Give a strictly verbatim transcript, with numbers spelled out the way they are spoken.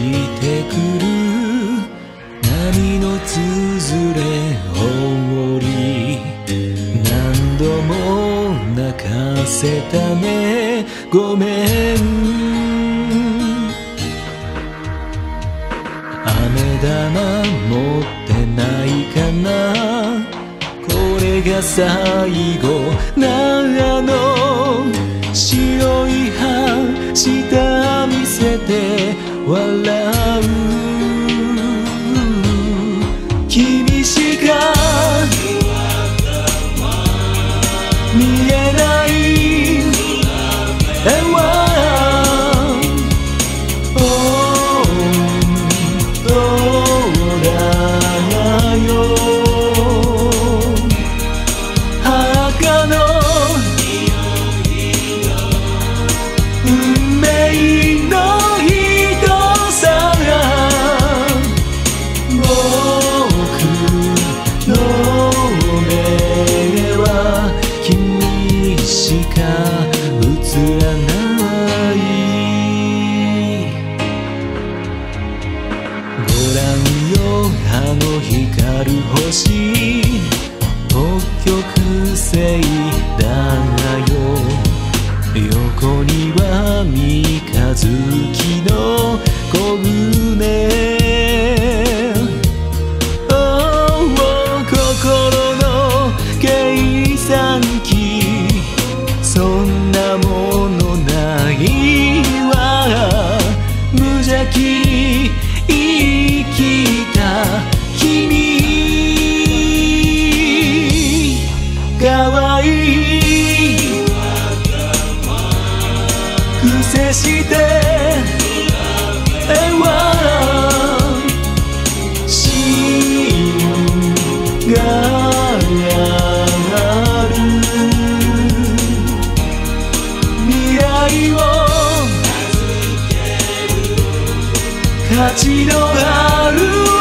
してくる波のつづれおり何度も泣かせたねごめん飴玉持ってないかなこれが最後なの白い歯下見せて笑う君しか見えない絵はどうだよ墓の運命の人さ僕の目は君しか映らないご覧よあの光る星北極星だがよ横には三日月の小舟心の計算機そんなものないわ無邪気に生きた君可愛い癖して絵は芯がある未来を価値のある